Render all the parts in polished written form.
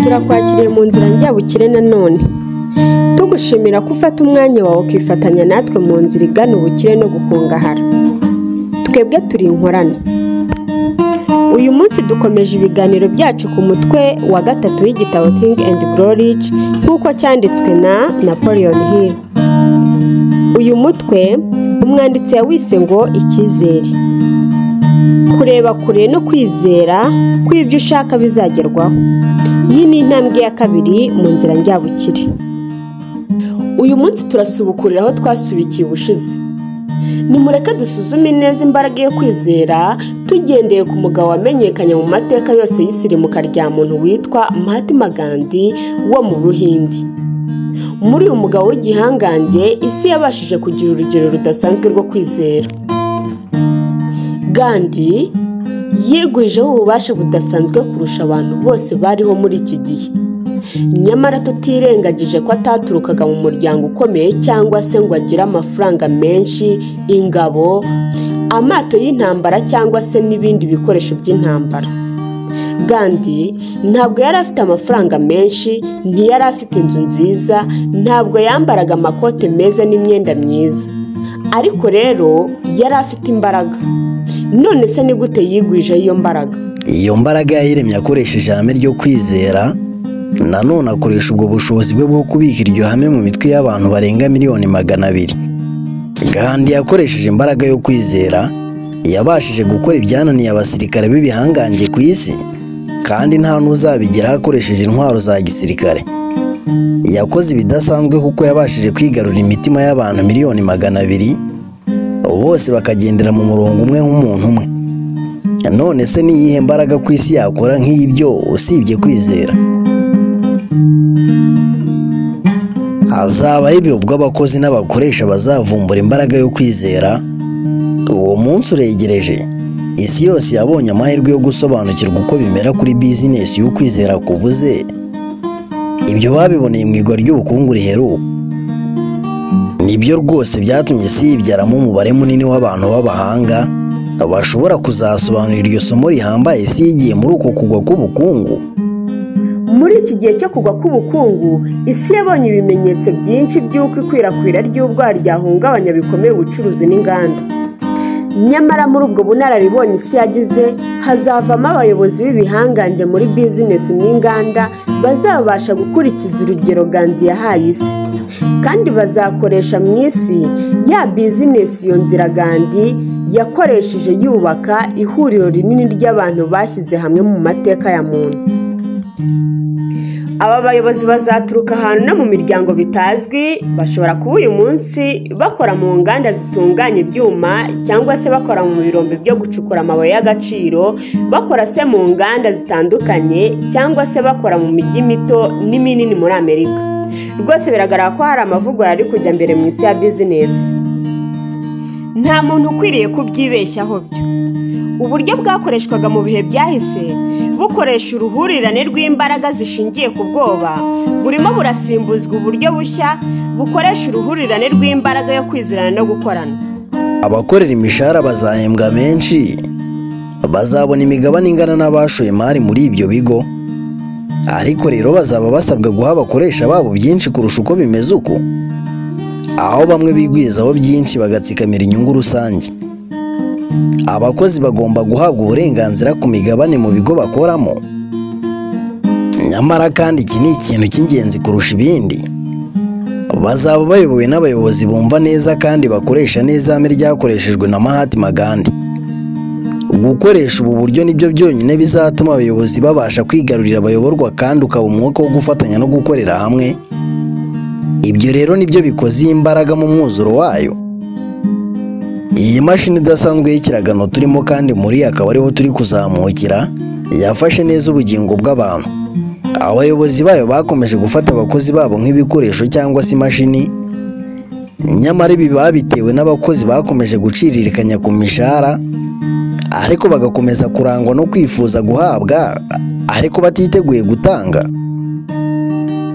turakwakiriye mu nzira njyabukire nanone tugushimira ko ufata umwanya wawe ukifatanya natwe mu nzira igana ubukire no gukungahara. Twebwe turi inkorane. Uyu munsi dukomeje ibiganiro byacu ku mutwe wa 3 w'igitabo Think and Grow Rich nk'uko cyanditswe na Napoleon Hill. Uyu mutwe umwanditsi yawise ngo icyizere, kureba kure no kwizera ko ibyo ushaka bizagerwaho. Iyi ni intambwe ya 2 mu nzira njyabukire. Uyu munsi turasubukurira aho twasubikiye ubushize. Nimureke dusuzume neza imbaraga yo kwizera tugendeye ku mugabo wamenyekanye mu mateka yose y'isirimuka rya muntu witwa Mahatma Gandhi wo mu Buhindi. Muri uyu mugabo w'igihangange isi yabashije kugira urugero rudasanzwe rwo kwizera. Gandhi yigwijeho ububasha budasanzwe kurusha abantu bose bariho muri iki gihe. Nyamara tutirengagije ko ataturukaga mu muryango ukomeye cyangwa se ngo agire amafaranga menshi, ingabo, amato y'intambara cyangwa se n'ibindi bikoresho by'intambara. Gandhi ntabwo yari afite amafaranga menshi, ntiyari afite inzu nziza, ntabwo yambaraga amakote meza n'imyenda myiza. Ariko rero yari afite imbaraga. None se ni gute yigwije iyo mbaraga? Iyo mbaraga yayiremye akoresheje ihame ryo kwizera. Nanone akoresha ubwo bushobozi bwe bwo kubika iryo hame mu mitwe y'abantu barenga miliyoni 200. Gandhi yakoresheje imbaraga yo kwizera yabashije gukora ibyananiye abasirikare b'ibihangange ku isi, kandi nta n'uzabigeraho akoresheje intwaro za gisirikare. Yakoze ibidasanzwe kuko yabashije kwigarurira imitima y'abantu miliyoni 200, bose bakagendera mu murongo umwe nk'umuntu umwe. None se ni iyihe mbaraga ku isi yakora nk'ibyo usibye kwizera? Hazabaho ibihe ubwo abakozi n'abakoresha bazavumbura imbaraga yo kwizera. Uwo munsi uregereje. Isi yose yabonye amahirwe yo gusobanukirwa uko bimera kuri bizinesi y'ukwizera kuvuze. Ibyo babiboneye mu igwa ry'ubukungu riheruka. Nibyo rwose byatumye isi yibyaramo umubare munini w'abantu b'abahanga bashobora kuzasobanurira iryo somo rihambaye isi yigiye muri uko kugwa k'ubukungu. Muri iki gihe cyo kugwa k'ubukungu, isi yabonye ibimenyetso byinshi by'uko ikwirakwira ry'ubwara ryahungabanya bikomeye ubucuruzi n'inganda. Nyamara muri ubwo bunararibonye isi yagize, hazavamo abayobozi b'ibihangange muri bizinesi n'inganda bazabasha gukurikiza urugero Gandhi yahaye isi, kandi bazakoresha mu isi ya bizinesi iyo nzira Gandhi yakoresheje yubaka ihuriro rinini ry'abantu bashyize hamwe mu mateka ya muntu. Aba bayobozi bazaturuka ahantu no mu miryango bitazwi. Bashobora kuba uyu munsi bakora mu nganda zitunganya ibyuma, cyangwa se bakora mu birombe byo gucukura amabuye y'agaciro, bakora se mu nganda zitandukanye, cyangwa se bakora mu mijyi mito n'iminini muri Amerika. Rwose biragaragara ko hari amavugurura ari kujya mbere mu isi ya bizinesi. Nta muntu ukwiriye kubyibeshyaho byo. Uburyo bwakoreshwaga mu bihe byahise bukoresha uruhurirane rw'imbaraga zishingiye ku bwoba, burimo burasimbuzwa uburyo bushya bukoresha uruhurirane rw'imbaraga yo kwizerana no gukorana. Abakorera imishahara bazahembwa menshi, bazabona imigabane ingana n'abashoye imari muri ibyo bigo. Ariko rero bazaba basabwa guha abakoresha babo byinshi kurusha uko bimeze uko, aho bamwe bigwizaho byinshi bagatsikamira inyungu rusange. Abakozi bagomba guhabwa uburenganzira ku migabane mu bigo bakoramo. Nyamara kandi iki ni ikintu cy'ingenzi kurusha ibindi. Bazaba bayobowe n'abayobozi bumva neza kandi bakoresha neza ihame ryakoreshejwe na Mahatma Gandhi. Gukoresha ubu buryo nibyo byonyine bizatuma abayobozi babasha kwigarurira abayoborwa, kandi ukaba umwuka wo gufatanya no gukorera hamwe. Ibyo rero nibyo bikoze iyi mbaraga mu mwuzuro wayo. Iyi mashini idasanzwe y'ikiragano turimo kandi muri akaba ariho turi kuzamukira, yafashe neza ubugingo bw'abantu. Abayobozi bayo bakomeje gufata abakozi babo nk'ibikoresho cyangwa se imashini. Nyamara ibi babitewe n'abakozi bakomeje guciririkanya ku mishahara, ariko bagakomeza kurangwa no kwifuza guhabwa ariko batiteguye gutanga.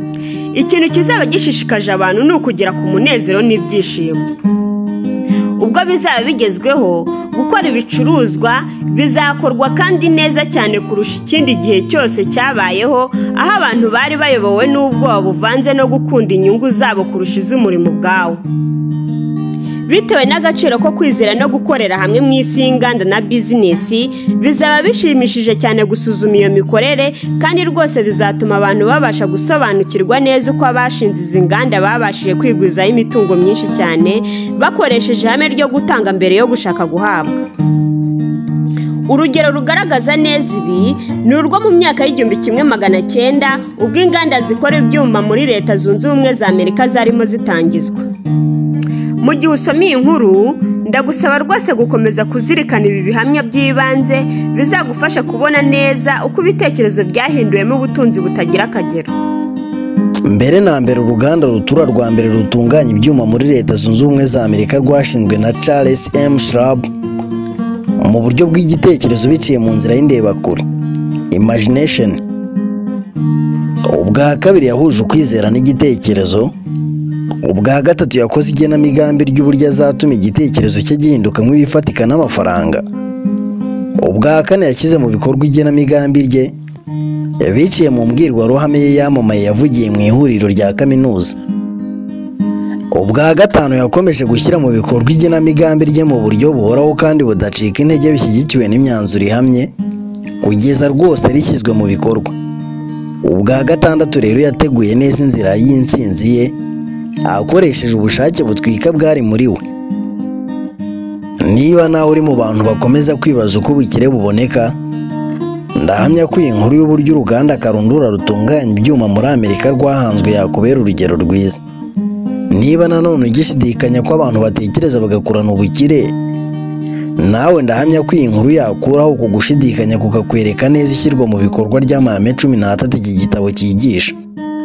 Ikintu kizaba gishishikaje abantu ni ukugera ku munezero n'ibyishimo. ubwo bizaba bigezweho, gukora ibicuruzwa bizakorwa kandi neza cyane kurusha ikindi gihe cyose cyabayeho, aho abantu bari bayobowe n'ubwoba buvanze no gukunda inyungu zabo kurusha iz'umurimo ubwawo. Bitewe n'agaciro ko kwizera no gukorera hamwe mu isi y'inganda na bizinesi, bizaba bishimishije cyane gusuzuma iyo mikorere, kandi rwose bizatuma abantu babasha gusobanukirwa neza uko abashinze izi nganda babashije kwigwizaho imitungo myinshi cyane bakoresheje ihame ryo gutanga mbere yo gushaka guhabwa. Urugero rugaragaza neza ibi ni urwo mu myaka y'1900 ubwo inganda zikora ibyuma muri Leta Zunze Ubumwe za Amerika zarimo zitangizwa. Mu gihe usoma iyi nkuru, ndagusaba rwose gukomeza kuzirikana ibi bihamya by'ibanze bizagufasha kubona neza uko ibitekerezo byahinduwemo ubutunzi butagira akagero. Mbere na mbere, uruganda rutura rwa mbere rutunganya ibyuma muri Leta Zunze Ubumwe za Amerika rwashinzwe na Charles M. Schwab mu buryo bw'igitekerezo biciye mu nzira y'indebakure, imagination. Ubwa kabiri yahuje ukwizera n'igitekerezo. Ubwa gatatu yakoze igenamigambi ry'uburyo azatuma igitekerezo cye gihinduka nk'ibifatika n'amafaranga. Ubwa kane yashyize mu bikorwa igenamigambi rye biciye mu mbwirwaruhame ye yamamaye yavugiye mu ihuriro rya kaminuza. Ubwa gatanu yakomeje gushyira mu bikorwa igenamigambi rye mu buryo buhoraho kandi budacika intege bishyigikiwe n'imyanzuro ihamye kugeza rwose rishyizwe mu bikorwa. Ubwa gatandatu rero yateguye neza inzira y'intsinzi ye akoresheje ubushake butwika bwari muri we. Niba nawe uri mu bantu bakomeza kwibaza uko ubukire buboneka, ndahamya ko iyi nkuru y'uburyo uruganda Karundura rutunganya ibyuma muri Amerika rwahanzwe yakubera urugero rwiza. Niba nanone ugishidikanya ko abantu batekereza bagakurana ubukire, nawe ndahamya ko iyi nkuru yakuraho uku gushidikanya kukakwereka neza ishyirwa mu bikorwa ry'amahame 13 iki gitabo cyigisha.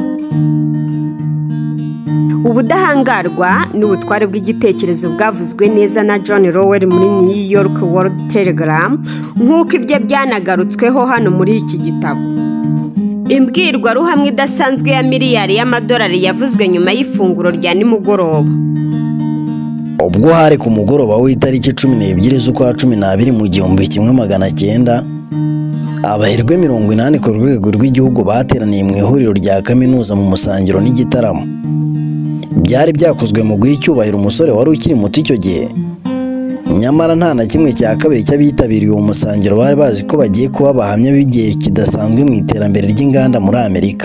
Ubudahangarwa n'ubutware bw'igitekerezo bwavuzwe neza na John Lowell muri New York World Telegram, nk'uko ibyo byanagarutsweho hano muri iki gitabo. Imbwirwaruhamwe idasanzwe ya miliyari y'amadolari yavuzwe nyuma y'ifunguro rya nimugoroba. Ubwo hari ku mugoroba w'itariki 12 z'ukwa 12 mu 1900, abaherwe 80 ku rwego rw'igihugu bateraniye mu ihuriro rya kaminuza mu musangiro n'igitaramo. Byari byakozwe mu guha icyubahiro umusore wari ukiri muto icyo gihe. Nyamara nta na kimwe cya kabiri cy'abitabiriye uwo musangiro bari bazi ko bagiye kuba abahamya b'igihe kidasanzwe mu iterambere ry'inganda muri Amerika.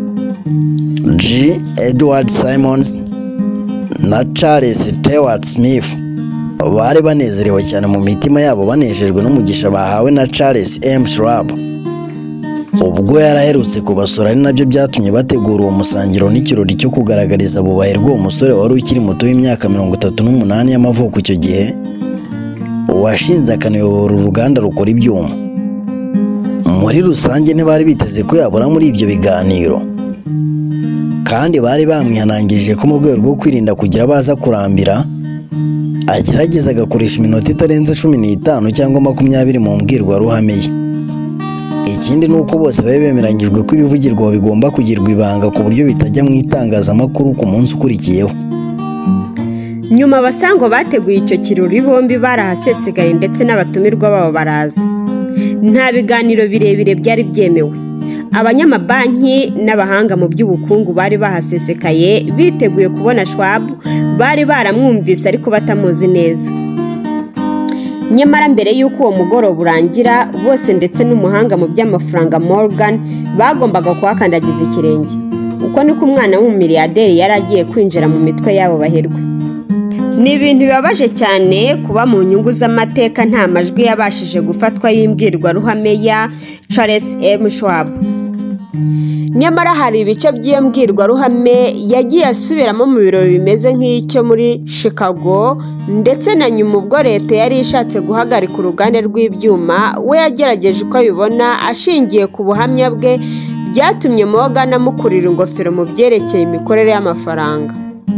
G. Edward Simons na Charles Stewart Smith bari banezerewe cyane mu mitima yabo, banejejwe n'umugisha bahawe na Charles M. Schwab. Ubwo yaraherutse kubasura, ari nabyo byatumye bategura uwo musangiro n'ikirori cyo kugaragariza abo baherwe uwo musore wari ukiri muto w'imyaka 38 y'amavuko icyo gihe, washinze akanayobora uruganda rukora ibyuma. Muri rusange ntibari biteze ko yabura muri ibyo biganiro, kandi bari bamwihanangirije ko mu rwego rwo kwirinda kugira baza kurambira, agerageza agakoresha iminota itarenze 15 cyangwa 20 mu mbwirwaruhame ye. Ikindi ni uko bose bari bemeranyijwe ko ibivugirwa bigomba kugirwa ibanga ku buryo bitajya mu itangazamakuru ku munsi ukurikiyeho. Nyuma abasango bateguye icyo kirori bombi barahasesekaye ndetse n'abatumirwa babo baraza. Nta biganiro birebire byari byemewe. Abanyamabanki n'abahanga mu by'ubukungu bari bahasesekaye biteguye kubona Schwab, bari baramwumvise ariko batamuzi neza. Nyamara mbere y'uko uwo mugoroba urangira, bose ndetse n'umuhanga mu by'amafaranga Morgan bagombaga kuhakandagiza ikirenge. Uko niko umwana w'umumiliyaderi yari agiye kwinjira mu mitwe yabo baherwe. Ni ibintu bibabaje cyane kuba mu nyungu z'amateka nta majwi yabashije gufatwa y'imbwirwaruhame ya Charles M. Schwab. Nyamara hari ibice by'iyo mbwirwaruhame yagiye asubiramo mu birori bimeze nk'icyo muri Chicago, ndetse na nyuma ubwo leta yari ishatse guhagarika uruganda rw'ibyuma, we yagerageje uko abibona ashingiye ku buhamya bwe, byatumye Morgan amukurira ingofero mu byerekeye imikorere y'amafaranga.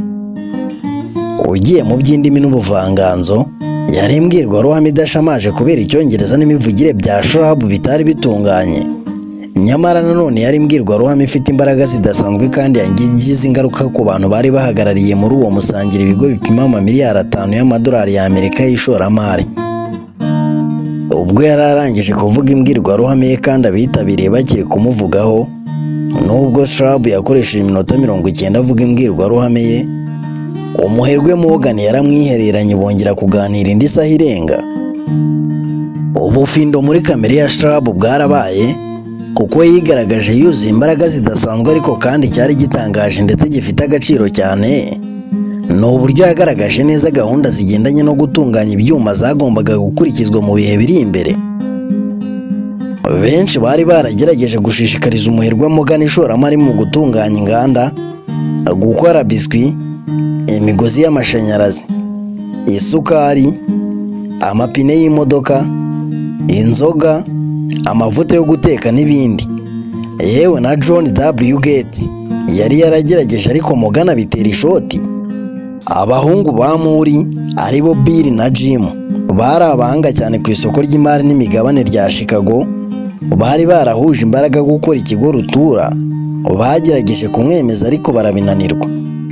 Ugiye mu by'indimi n'ubuvanganzo, yari imbwirwaruhame idashamaje kubera icyongereza n'imivugire bya Schwab bitari bitunganye. nyamara nanone yari imbwirwaruhame ifite imbaraga zidasanzwe kandi yagize ingaruka ku bantu bari bahagarariye muri uwo musangira ibigo bipima amamiliyari 5 y'amadolari y'Amerika y'ishoramari. Ubwo yari arangije kuvuga imbwirwaruhame ye kandi abitabiriye bakiri kumuvugaho, nubwo Schwab yakoresheje iminota 90 avuga imbwirwaruhame ye, umuherwe Morgan yaramwihereranye bongera kuganira indi saha irenga. Ubufindo muri kamere ya Schwab bwarabaye kuko yigaragaje yuzuye imbaraga zidasanzwe, ariko kandi cyari gitangaje ndetse gifite agaciro cyane ni uburyo yagaragaje neza gahunda zigendanye no gutunganya ibyuma zagombaga gukurikizwa mu bihe biri imbere. Benshi bari baragerageje gushishikariza umuherwe Morgan ishoramari mu gutunganya inganda, gukora biswi, imigozi y'amashanyarazi, isukari, amapine y'imodoka, inzoga, amavuta yo guteka n'ibindi. Yewe na John W. Gates yari yaragerageje, ariko Morgan abitera ishoti. Abahungu ba Muri aribo Bill na Jim bari abahanga cyane ku isoko ry'imari n'imigabane rya Chicago, bari barahuje imbaraga gukora ikigo rutura. Bagerageje kumwemeza ariko barabinanirwa.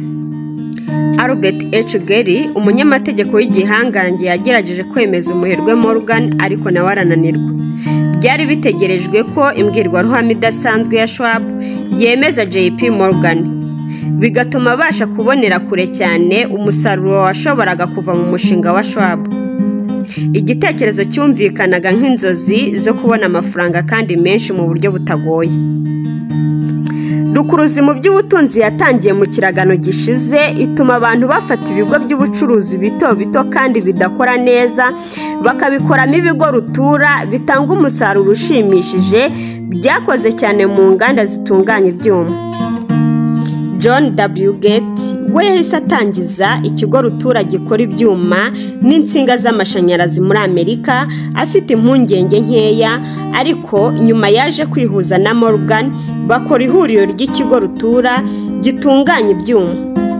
Albert H. Gary, umunyamategeko w'igihangange, yagerageje kwemeza umuherwe Morgan ariko nawe arananirwa. Byari bitegerejwe ko imbwirwaruhame idasanzwe ya Schwab yemeza JP Morgan, bigatuma abasha kubonera kure cyane umusaruro washoboraga kuva mu mushinga wa Schwab. Igitekerezo cyumvikanaga nk'inzozi zo kubona amafaranga kandi menshi mu buryo butagoye. Rukuruzi mu by'ubutunzi yatangiye mu kiragano gishize, ituma abantu bafata ibigo by'ubucuruzi bito bito kandi bidakora neza bakabikoramo ibigo rutura bitanga umusaruro ushimishije, byakoze cyane mu nganda zitunganya ibyuma. John W. Gates we yahise atangiza ikigo rutura gikora ibyuma n'insinga z'amashanyarazi muri Amerika, afite impungenge nkeya, ariko nyuma yaje kwihuza na Morgan bakora ihuriro ry'ikigo rutura gitunganya ibyuma.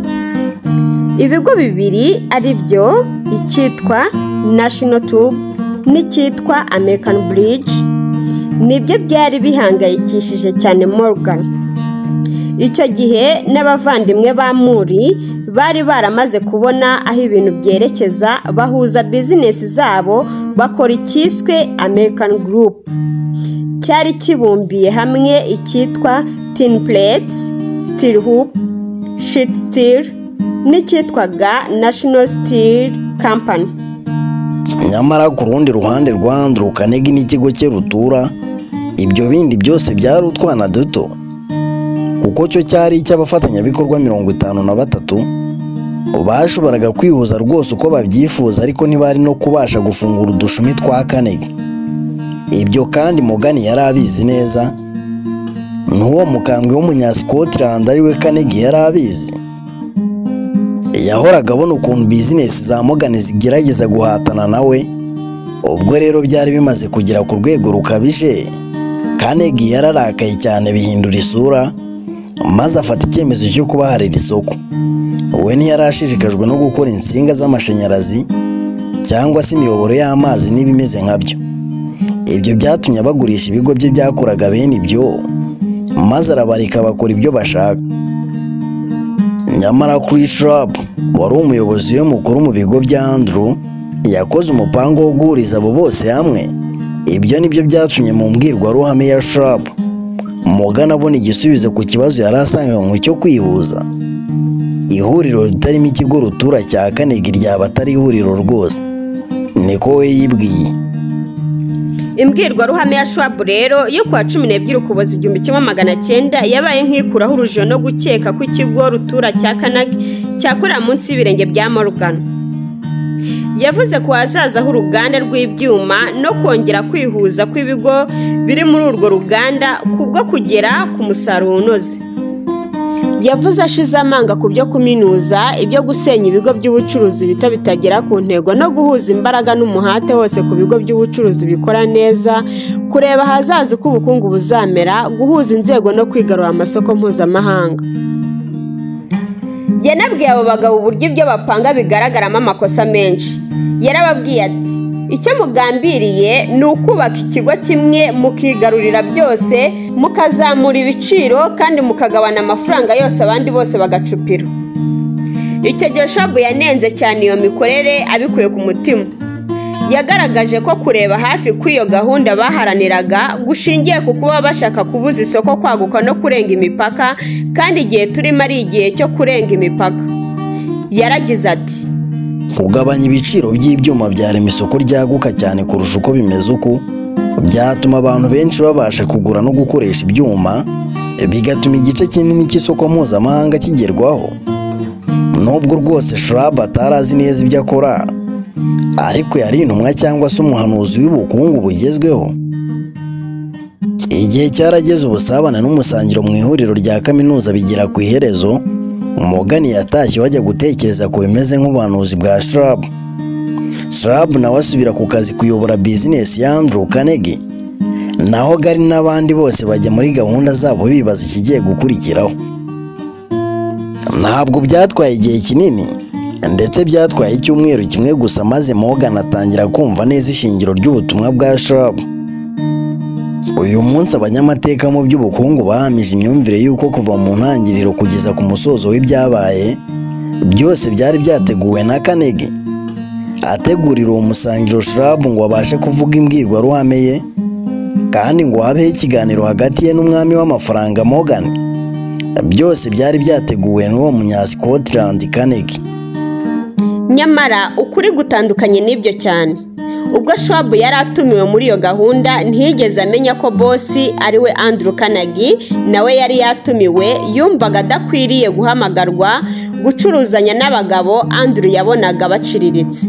Ibigo bibiri ari byo icyitwa National Tube n'icyitwa American Bridge nibyo byari bihangayikishije cyane Morgan. Icyo gihe n'abavandimwe ba Muri bari baramaze kubona aho ibintu byerekeza, bahuza bizinesi zabo bakora icyiswe American Group, cyari kibumbiye hamwe icyitwa Tin Plates, Steel Hoop, Sheet Steel n'icyitwaga National Steel Company. Nyamara ku rundi ruhande rwa Andrew Carnegie n'ikigo cye rutura, ibyo bindi byose byari utwana duto, kuko cyo cyari icy'abafatanyabikorwa 53 bashoboraga kwihuza rwose uko babyifuza, ariko ntibari no kubasha gufungura udushumi twa Carnegie. Ibyo kandi Morgan yari abizi neza, n'uwo mukambwe w'umunya-Scotland ariwe Carnegie yari abizi. Yahoraga abona ukuntu bizinesi za Morgan zigerageza guhatana nawe. Ubwo rero byari bimaze kugera ku rwego rukabije, Carnegie yararakaye cyane bihindura isura, maze afata icyemezo cyo kubaharira isoko. We ntiyarashishikajwe no gukora insinga z'amashanyarazi cyangwa se imiyoboro y'amazi n'ibimeze nkabyo. Ibyo byatumye abagurisha ibigo bye byakoraga bene ibyo, maze arabarika bakora ibyo bashaka. Nyamara kuri Schwab wari umuyobozi we mukuru mu bigo bya Andrew, yakoze umupango wo guhuriza abo bose hamwe. Ibyo nibyo byatumye mu mbwirwaruhame ya Schwab Morgan abona igisubizo ku kibazo yari asanganywe cyo kwihuza. Ihuriro ritarimo ikigo rutura cya Carnegie ryaba atari ihuriro rwose, niko we yibwiye. Imbwirwaruhame ya Schwab rero yo kwa 12 Ukuboza 1900 yabaye nk'ikuraho urujijo no gukeka ko ikigo rutura cya Carnegie cyakorera munsi y'ibirenge bya Morgan. Yavuze ko hazaza h'uruganda rw'ibyuma no kongera kwihuza kw'ibigo biri muri urwo ruganda kubwo kugera ku musaruro unoze. Yavuze ashize amanga ku byo kuminuza, ibyo gusenya ibigo by'ubucuruzi bito bitagera ku ntego, no guhuza imbaraga n'umuhate hose ku bigo by'ubucuruzi bikora neza, kureba hazaza uko ubukungu buzamera, guhuza inzego no kwigarura amasoko mpuzamahanga. Yanabwiye abo bagabo uburyo ibyo bapanga bigaragaramo amakosa menshi. Yarababwiye ati, icyo mugambiriye ni ukubaka ikigo kimwe mukigarurira byose, mukazamura ibiciro kandi mukagabana amafaranga yose abandi bose bagacupira. Icyo gihe Schwab yanenze cyane iyo mikorere abikuye ku mutima. Yagaragaje ko kureba hafi kw'iyo gahunda baharaniraga gushingiye ku kuba bashaka kubuza isoko kwaguka no kurenga imipaka, kandi igihe turimo ari igihe cyo kurenga imipaka. Yaragize ati, kugabanya ibiciro by'ibyuma byarema isoko ryaguka cyane kurusha uko bimeze uku byatuma abantu benshi babasha kugura no gukoresha ibyuma, bigatuma igice kinini cy'isoko mpuzamahanga kigerwaho. Nubwo rwose Schwab atarazi neza ibyo akora, ariko yari intumwa cyangwa se umuhanuzi w'ubukungu bugezweho. Igihe cyarageze ubusabane n'umusangiro mu ihuriro rya kaminuza bigera ku iherezo. Morgan yatashye wajya gutekereza ku bimeze nk'ubuhanuzi bwa Schwab. Schwab nawe asubira ku kazi kuyobora bizinesi ya Andrew Carnegie, naho Gary n'abandi bose bajya muri gahunda zabo bibaza ikigiye gukurikiraho. Ntabwo byatwaye igihe kinini, ndetse byatwaye icyumweru kimwe gusa maze Morgan atangira kumva neza ishingiro ry'ubutumwa bwa Schwab. Uyu munsi abanyamateka mu by'ubukungu bahamije imyumvire y'uko kuva mu ntangiriro kugeza ku musozo w'ibyabaye byose byari byateguwe na Carnegie. Ategurira uwo musangiro Schwab ngo abashe kuvuga imbwirwaruhame ye, kandi ngo habeho ikiganiro hagati ye n'umwami w'amafaranga Morgan. Byose byari byateguwe n'uwo munya-Scotland Carnegie. Nyamara ukuri gutandukanye n'ibyo cyane. Ubwo Schwab yari atumiwe muri iyo gahunda, ntiyigeze amenya ko bosi ari we Andrew Carnegie, nawe yari yatumiwe. Yumvaga adakwiriye guhamagarwa gucuruzanya n'abagabo Andrew yabonaga baciriritse.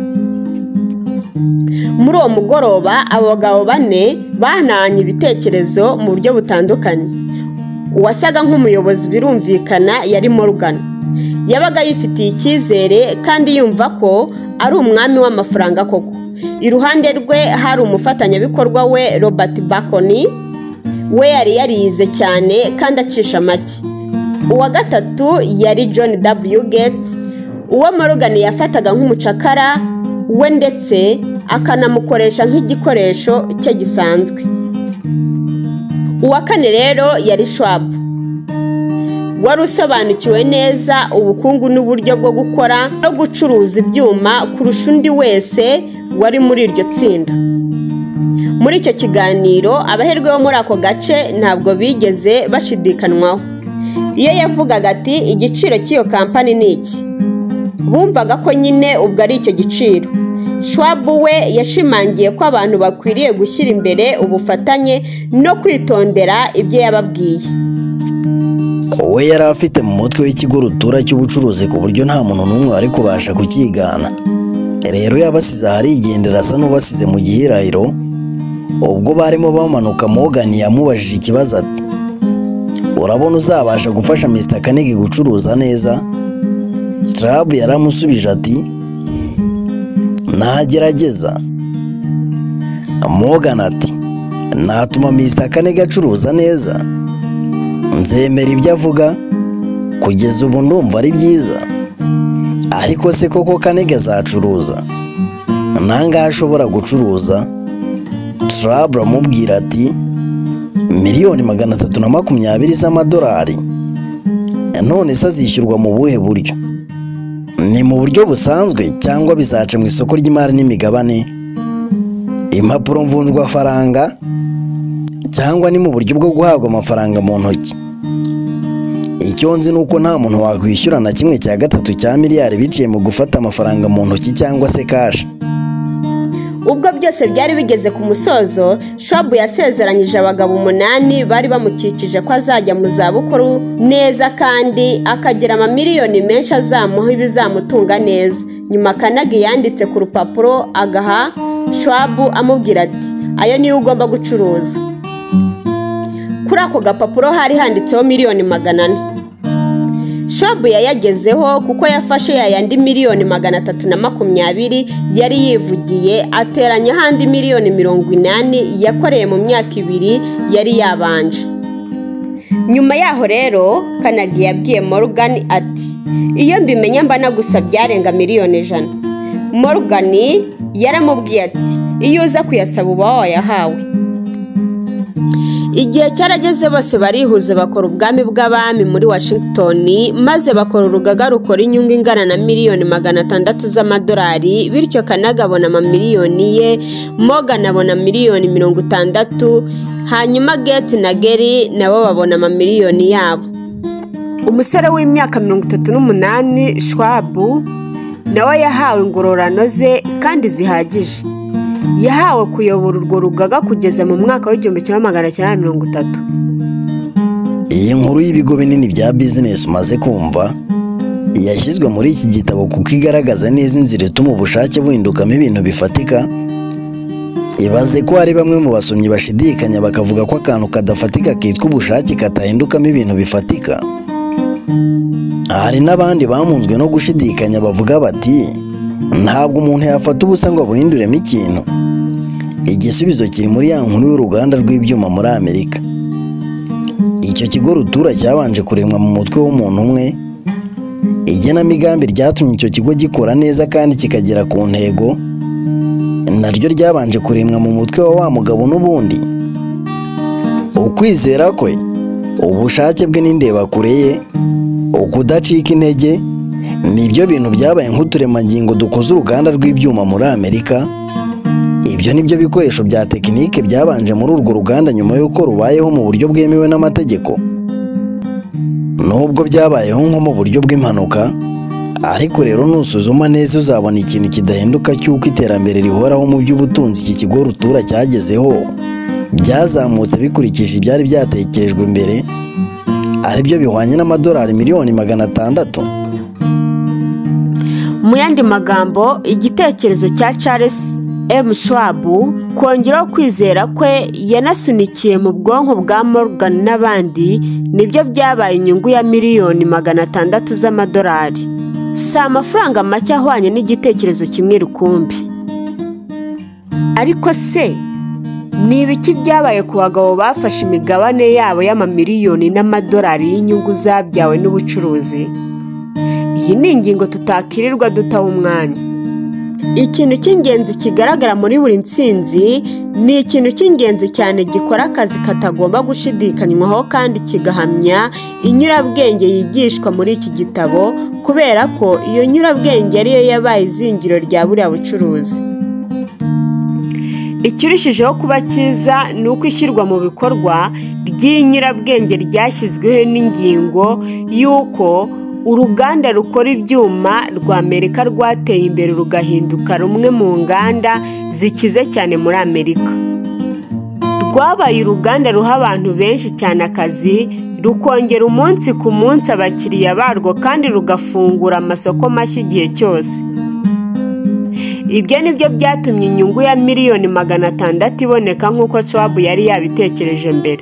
Muri uwo mugoroba abo bagabo bane bahananye ibitekerezo mu buryo butandukanye. Uwasaga nk'umuyobozi birumvikana yari Morgan. Yabaga yifitiye icyizere kandi yumva ko ari umwami w'amafaranga koko. Iruhande rwe hari umufatanyabikorwa we Robert Bacon, we yari yarize cyane kandi acisha make. Uwa gatatu yari John W. Gates, uwo Morgan yafataga nk'umucakara we ndetse akanamukoresha nk'igikoresho cye gisanzwe. Uwa kane rero yari Schwab, wari usobanukiwe neza ubukungu n'uburyo bwo gukora no gucuruza ibyuma kurusha undi wese wari muri iryo tsinda. Muri icyo kiganiro abaherwe bo muri ako gace ntabwo bigeze bashidikanwaho. Iyo yavugaga ati igiciro cy'iyo kampani ni iki, bumvaga ko nyine ubwo ari icyo giciro. Schwab we yashimangiye ko abantu bakwiriye gushyira imbere ubufatanye no kwitondera ibyo yababwiye. We yari afite mu mutwe w'ikigo rutura cy'ubucuruzi ku buryo nta muntu n'umwe wari kubasha kukigana. Rero yabasize aharigendera asa n'ubasize mu gihirahiro. Ubwo barimo bamanuka, Morgan yamubajije ikibazo ati, urabona uzabasha gufasha Mr. Carnegie gucuruza neza? Schwab yaramusubije ati, nagerageza. Morgan ati, natuma Mr. Carnegie acuruza neza? Nzemera ibyo avuga, kugeza ubu ndumva ari byiza. Ariko se koko Carnegie azacuruza? Nangahe ashobora gucuruza? Schwab aramubwira ati, miliyoni 320 z'amadolari. None se azishyurwa mu buhe buryo? Ni mu buryo busanzwe cyangwa bizaca mu isoko ry'imari n'imigabane, impapuro mvunjwafaranga, cyangwa ni mu buryo bwo guhabwa amafaranga mu ntoki? Icyo nzi ni uko nta muntu wakwishyura na 1/3 cya miliyari biciye mu gufata amafaranga mu ntoki cyangwa se cash. Ubwo byose byari bigeze ku musozo, Schwab yasezeranyije abagabo 8 bari bamukikije ko azajya mu zabukuru neza kandi akagira amamiliyoni menshi azamuha ibizamutunga neza. Nyuma Carnegie yanditse ku rupapuro agaha Schwab amubwira ati, ayo niyo ugomba gucuruza. Kuri ako gapapuro hari handitseho miliyoni 400. Schwab yayagezeho kuko yafashe yayandi miliyoni 320 yari yivugiye, ateranya handi miliyoni 80 yakoreye mu myaka 2 yari yabanje. Nyuma yaho rero Carnegie yabwiye Morgan ati, iyo mbimenya mba nagusabye byarenga miliyoni 100. Morgan yaramubwiye ati iyo uza kuyasaba uba wayahawe. Igihe cyarageze bose barihuza bakora ubwami bw'abami muri Washington, maze bakora urugaga rukora inyungu ingana na miliyoni 600 z'amadolari, bityo Kanaga abona amamiliyoni ye, Morgan abona miliyoni 60, hanyuma Gates na Gary nabo babona amamiliyoni yabo. Umusore w'imyaka 38 Schwab nawe yahawe ingororano ze kandi zihagije. Yahawe kuyobora urwo rugaga kugeza mu mwaka w'1930. Iyi nkuru y'ibigo binini bya business umaze kumva yashyizwe muri iki gitabo kuko igaragaza neza inzira ituma ubushake buhindukamo ibintu bifatika. Ibaze ko hari bamwe mu basomyi bashidikanya bakavuga ko akantu kadafatika kitwa ubushake katahindukamo ibintu bifatika. Hari n'abandi bamunzwe no gushidikanya bavuga bati ntabwo umuntu yafata ubusa ngo abuhinduremo ikintu. Igisubizo kiri muri ya nkuru y'uruganda rw'ibyuma muri Amerika. Icyo kigo rutura cyabanje kuremwa mu mutwe w'umuntu umwe. Igenamigambi ryatumye icyo kigo gikora neza kandi kikagera ku ntego, naryo ryabanje kuremwa mu mutwe wa mugabo n'ubundi. Ukwizera kwe, ubushake bwe n'indebakure ye, ukudacika intege, nibyo bintu byabaye nk'uturemangingo dukoze uruganda rw'ibyuma muri Amerika. Ibyo nibyo bikoresho bya tekinike byabanje muri urwo ruganda nyuma y'uko rubayeho mu buryo bwemewe n'amategeko. Nubwo byabayeho nko mu buryo bw'impanuka, ariko rero nusuzuma neza uzabona ikintu kidahinduka cy'uko iterambere rihoraho mu by'ubutunzi iki kigo rutura cyagezeho byazamutse bikurikije ibyari byatekerejwe mbere, aribyo bihwanye n'amadolari miliyoni 600. Mu yandi magambo, igitekerezo cya Charles M. Schwab kongeraho kwizera kwe yanasunikiye mu bwonko bwa Morgan n'abandi, nibyo byabaye inyungu ya miliyoni 600 z'amadolari. Si amafaranga make ahwanye n'igitekerezo kimwe rukumbi. Ariko se ni ibiki byabaye ku bagabo bafashe imigabane yabo y'amamiliyoni n'amadolari y'inyungu zabyawe n'ubucuruzi? Iyi ni ingingo tutakirirwa dutaha umwanya. Ikintu cy'ingenzi kigaragara muri buri ntsinzi ni ikintu cy'ingenzi cyane gikora akazi katagomba gushidikanywaho kandi kigahamya inyurabwenge yigishwa muri iki gitabo, kubera ko iyo nyurabwenge ariyo yabaye izingiro rya buriya bucuruzi. Ikirushijeho kuba cyiza ni uko ishyirwa mu bikorwa ry'inyurabwenge ryashyizweho n'ingingo y'uko uruganda rukora ibyuma rwa Amerika rwateye imbere rugahinduka rumwe mu nganda zikize cyane muri Amerika. Rwabaye uruganda ruha abantu benshi cyane akazi, rukongera umunsi ku munsi abakiriya barwo kandi rugafungura amasoko mashya igihe cyose. Ibyo nibyo byatumye inyungu ya miliyoni 600 iboneka nk'uko Schwab yari yabitekereje mbere.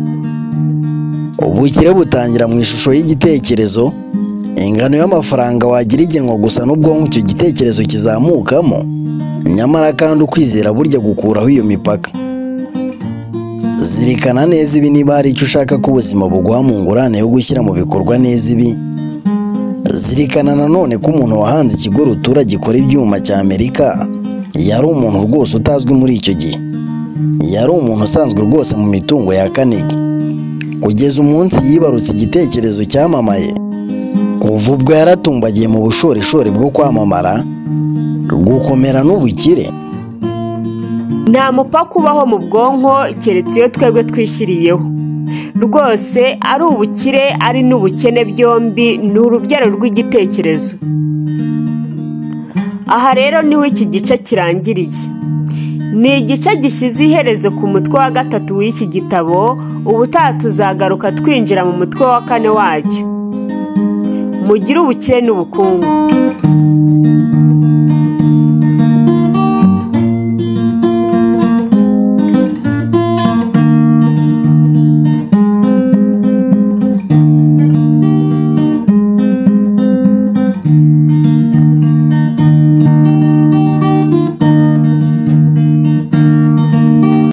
Ubukire butangira mu ishusho y'igitekerezo. Ingano y'amafaranga wagira igenwa gusa n'ubwonko icyo gitekerezo kizamukamo, nyamara kandi ukwizera burya gukuraho iyo mipaka. Zirikana neza ibi niba hari icyo ushaka ko ubuzima buguha mu ngurane yo gushyira mu bikorwa neza ibi. Zirikana nanone ko umuntu wahanze ikigo rutura gikora ibyuma cya Amerika yari umuntu rwose utazwi muri icyo gihe. Yari umuntu usanzwe rwose mu mitungo ya Carnegie. Kugeza umunsi yibarutse igitekerezo cyamamaye, kuva ubwo yaratumbagiye mu bushorishori bwo kwamamara, gukomera n'ubukire. Nta mupaka ubaho mu bwonko keretse iyo twebwe twishyiriyeho. Rwose ari ubukire ari n'ubukene byombi ni urubyaro rw'igitekerezo. Aha rero niho iki gice kirangiriye. Ni igice gishyize iherezo ku mutwe wa 3 w'iki gitabo. Ubutaha tuzagaruka twinjira mu mutwe wa 4 wacyo. Mugire ubukire n'ubukungu.